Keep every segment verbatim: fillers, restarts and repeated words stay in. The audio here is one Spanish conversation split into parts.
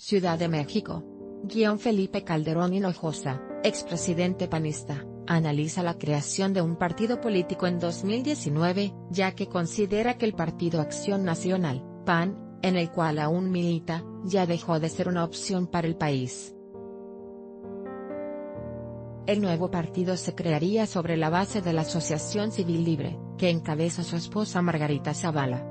Ciudad de México. Guión Felipe Calderón Hinojosa, expresidente panista, analiza la creación de un partido político en dos mil diecinueve, ya que considera que el Partido Acción Nacional, P A N, en el cual aún milita, ya dejó de ser una opción para el país. El nuevo partido se crearía sobre la base de la Asociación Civil Libre, que encabeza su esposa Margarita Zavala.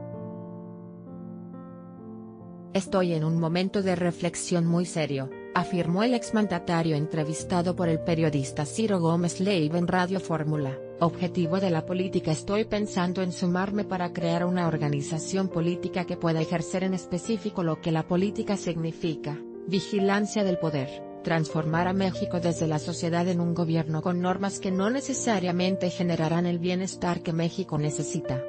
Estoy en un momento de reflexión muy serio, afirmó el exmandatario entrevistado por el periodista Ciro Gómez Leiva en Radio Fórmula. Objetivo de la política: estoy pensando en sumarme para crear una organización política que pueda ejercer en específico lo que la política significa: vigilancia del poder, transformar a México desde la sociedad en un gobierno con normas que no necesariamente generarán el bienestar que México necesita.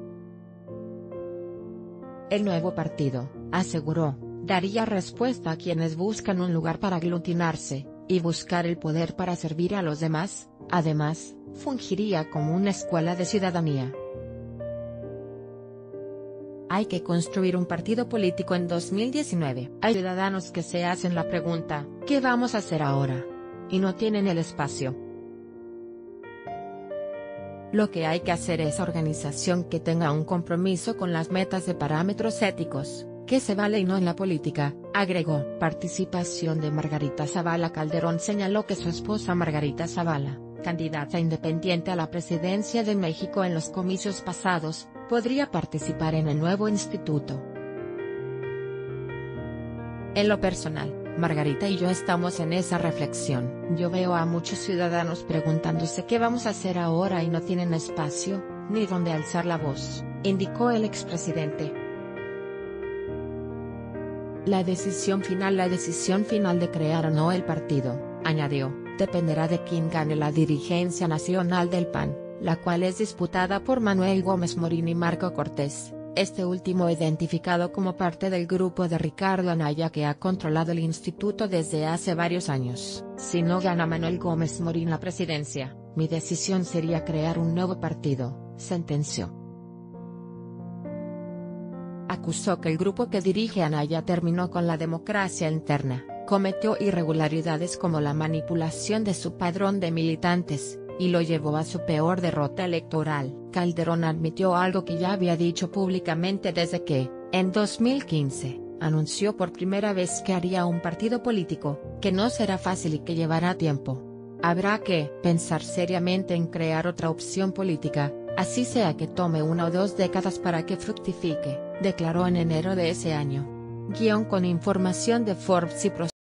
El nuevo partido, aseguró, daría respuesta a quienes buscan un lugar para aglutinarse, y buscar el poder para servir a los demás. Además, fungiría como una escuela de ciudadanía. Hay que construir un partido político en dos mil diecinueve. Hay ciudadanos que se hacen la pregunta, ¿qué vamos a hacer ahora? Y no tienen el espacio. Lo que hay que hacer es organización que tenga un compromiso con las metas de parámetros éticos, que se vale y no en la política, agregó. Participación de Margarita Zavala. Calderón señaló que su esposa Margarita Zavala, candidata independiente a la presidencia de México en los comicios pasados, podría participar en el nuevo instituto. En lo personal, Margarita y yo estamos en esa reflexión. Yo veo a muchos ciudadanos preguntándose qué vamos a hacer ahora y no tienen espacio, ni dónde alzar la voz, indicó el expresidente. La decisión final La decisión final de crear o no el partido, añadió, dependerá de quién gane la dirigencia nacional del P A N, la cual es disputada por Manuel Gómez Morín y Marco Cortés, este último identificado como parte del grupo de Ricardo Anaya que ha controlado el instituto desde hace varios años. Si no gana Manuel Gómez Morín la presidencia, mi decisión sería crear un nuevo partido, sentenció. Acusó que el grupo que dirige Anaya terminó con la democracia interna, cometió irregularidades como la manipulación de su padrón de militantes, y lo llevó a su peor derrota electoral. Calderón admitió algo que ya había dicho públicamente desde que, en dos mil quince, anunció por primera vez que haría un partido político, que no será fácil y que llevará tiempo. Habrá que pensar seriamente en crear otra opción política, así sea que tome una o dos décadas para que fructifique, declaró en enero de ese año. Guión con información de Forbes y Pro